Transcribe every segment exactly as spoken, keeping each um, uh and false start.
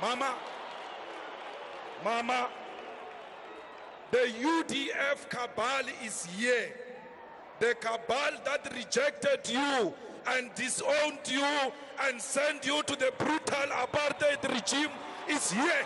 Mama, Mama, the U D F cabal is here. The cabal that rejected you and disowned you and sent you to the brutal apartheid regime is here.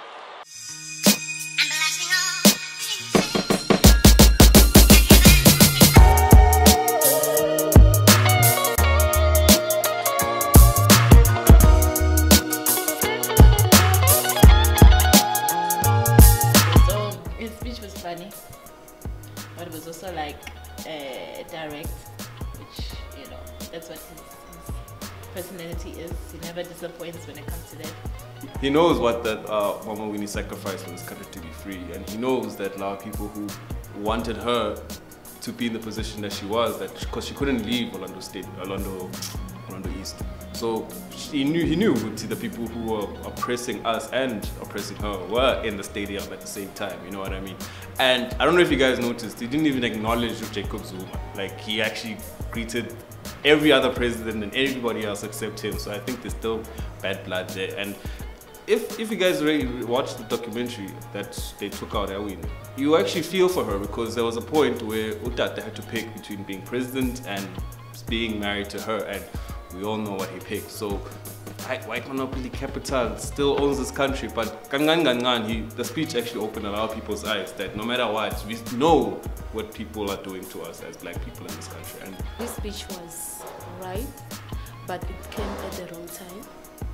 Funny, but it was also like uh, direct, which, you know, that's what his, his personality is. He never disappoints when it comes to that. He knows what that uh, Mama Winnie sacrificed for this country to be free, and he knows that a lot of people who wanted her to be in the position that she was, that because she couldn't leave Orlando State, Orlando, Orlando East. So he knew he knew the people who were oppressing us and oppressing her were in the stadium at the same time. You know what I mean? And I don't know if you guys noticed, he didn't even acknowledge Jacob Zuma. Like, he actually greeted every other president and everybody else except him. So I think there's still bad blood there. And if if you guys already watched the documentary that they took out Elwin, you actually feel for her, because there was a point where Utata had to pick between being president and being married to her, and we all know what he picked. So White Monopoly Capital still owns this country, but Gangan Gangan, he, the speech actually opened a lot of people's eyes that no matter what, we know what people are doing to us as black people in this country. And this speech was right, but it came at the wrong time.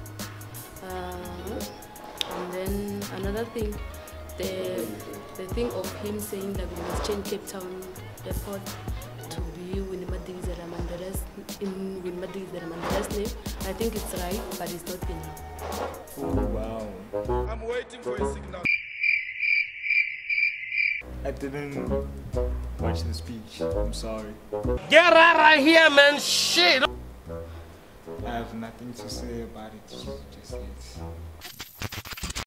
Uh, and then another thing, the the thing of him saying that we must change Cape Town Airport to be Winnie Madikizela Mandela's in Winnie Madikizela Mandela's name. I think it's right, but it's not enough. Oh wow! I'm waiting for a signal. I didn't watch the speech. I'm sorry. Get out of here, man! Shit! I have nothing to say about it just yet.